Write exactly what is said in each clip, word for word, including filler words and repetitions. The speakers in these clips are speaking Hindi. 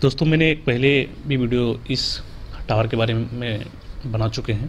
दोस्तों, मैंने एक पहले भी वीडियो इस टावर के बारे में बना चुके हैं।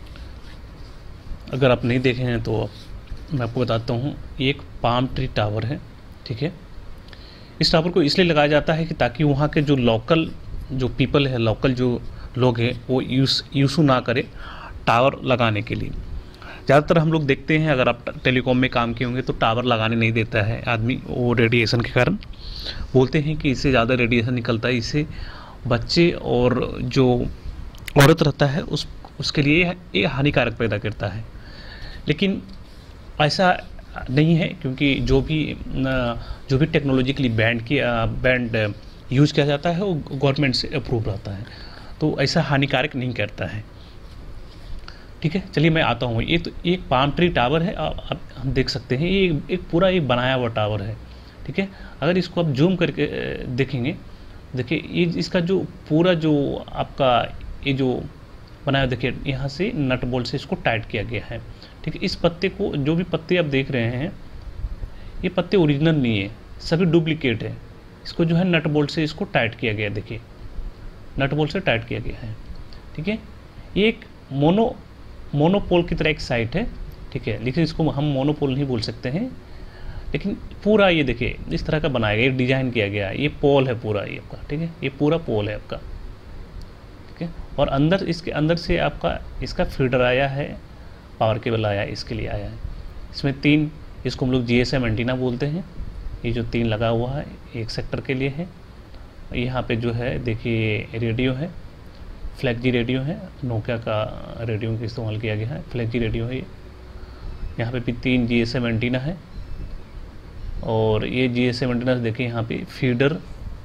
अगर आप नहीं देखे हैं तो मैं आपको बताता हूँ। ये एक पाम ट्री टावर है, ठीक है। इस टावर को इसलिए लगाया जाता है कि ताकि वहाँ के जो लोकल जो पीपल है, लोकल जो लोग हैं, वो यूज यूसू ना करे टावर लगाने के लिए। ज़्यादातर हम लोग देखते हैं, अगर आप टेलीकॉम में काम किए होंगे तो टावर लगाने नहीं देता है आदमी, वो रेडिएशन के कारण। बोलते हैं कि इससे ज़्यादा रेडिएशन निकलता है, इससे बच्चे और जो औरत रहता है उस उसके लिए ये हानिकारक पैदा करता है। लेकिन ऐसा नहीं है, क्योंकि जो भी जो भी टेक्नोलॉजिकली बैंड किया बैंड यूज़ किया जाता है वो गवर्नमेंट से अप्रूव रहता है, तो ऐसा हानिकारक नहीं करता है, ठीक है। चलिए मैं आता हूँ। ये तो एक पाम ट्री टावर है, आप हम देख सकते हैं। ये एक पूरा एक बनाया हुआ टावर है, ठीक है। अगर इसको आप जूम करके देखेंगे, देखिए ये इसका जो पूरा जो आपका ये जो बनाया, देखिए यहाँ से नट बोल्ट से इसको टाइट किया गया है, ठीक है। इस पत्ते को, जो भी पत्ते आप देख रहे हैं, ये पत्ते ओरिजिनल नहीं है, सभी डुप्लीकेट है। इसको जो है नट बोल्ट से इसको टाइट किया गया, देखिए नट बोल्ट से टाइट किया गया है, ठीक है। ये एक मोनो मोनोपोल की तरह एक साइट है, ठीक है। लेकिन इसको हम मोनोपोल नहीं बोल सकते हैं, लेकिन पूरा ये देखिए इस तरह का बनाया गया, डिज़ाइन किया गया है। ये पोल है पूरा ये आपका, ठीक है। ये पूरा पोल है आपका, ठीक है। और अंदर, इसके अंदर से आपका इसका फीडर आया है, पावर केबल आया है, इसके लिए आया है। इसमें तीन, इसको हम लोग जी एस एम एंटीना बोलते हैं। ये जो तीन लगा हुआ है एक सेक्टर के लिए है। यहाँ पे जो है देखिए रेडियो है, फ्लैग जी रेडियो है, नोकिया का रेडियो का इस्तेमाल किया गया है, फ्लैग जी रेडियो है ये। यहाँ पे भी तीन जी एस एम एंटीना है, और ये जी एस एम एंटीना देखिए यहाँ पे फीडर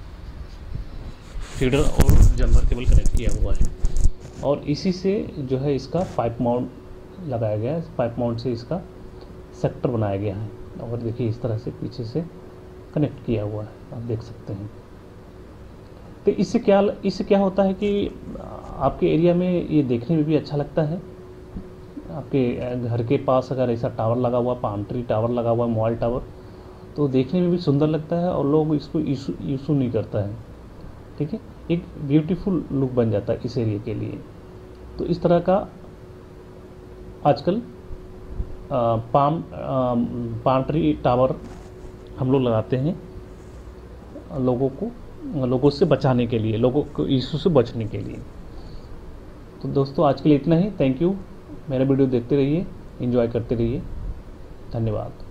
फीडर और जम्पर केबल कनेक्ट किया हुआ है। और इसी से जो है इसका पाइप माउंट लगाया गया है, पाइप माउंट से इसका सेक्टर बनाया गया है। और देखिए इस तरह से पीछे से कनेक्ट किया हुआ है, आप देख सकते हैं। तो इससे क्या इससे क्या होता है कि आपके एरिया में ये देखने में भी अच्छा लगता है। आपके घर के पास अगर ऐसा टावर लगा हुआ, पाम ट्री टावर लगा हुआ है, मोबाइल टावर, तो देखने में भी सुंदर लगता है और लोग इसको इशू इशू नहीं करता है, ठीक है। एक ब्यूटीफुल लुक बन जाता है इस एरिया के लिए। तो इस तरह का आजकल पाम पाम ट्री टावर हम लोग लगाते हैं, लोगों को लोगों से बचाने के लिए, लोगों को इशू से बचने के लिए। तो दोस्तों आज के लिए इतना ही। Thank you. मेरा वीडियो देखते रहिए, एंजॉय करते रहिए। धन्यवाद।